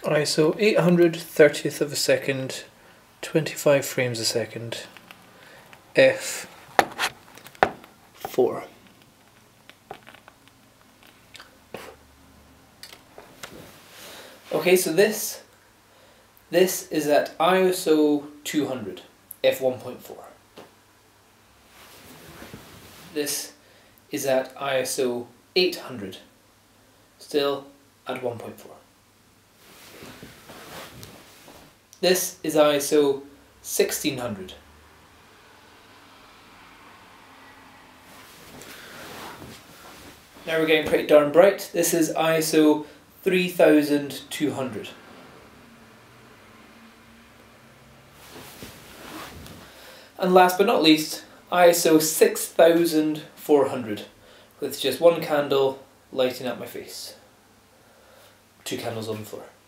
ISO 830th of a second, 25 frames a second, f4. Okay, so this is at ISO 200, f1.4. This is at ISO 800, still at 1.4. This is ISO 1600. Now we're getting pretty darn bright. This is ISO 3200. And last but not least, ISO 6400 with just one candle lighting up my face. 2 candles on the floor.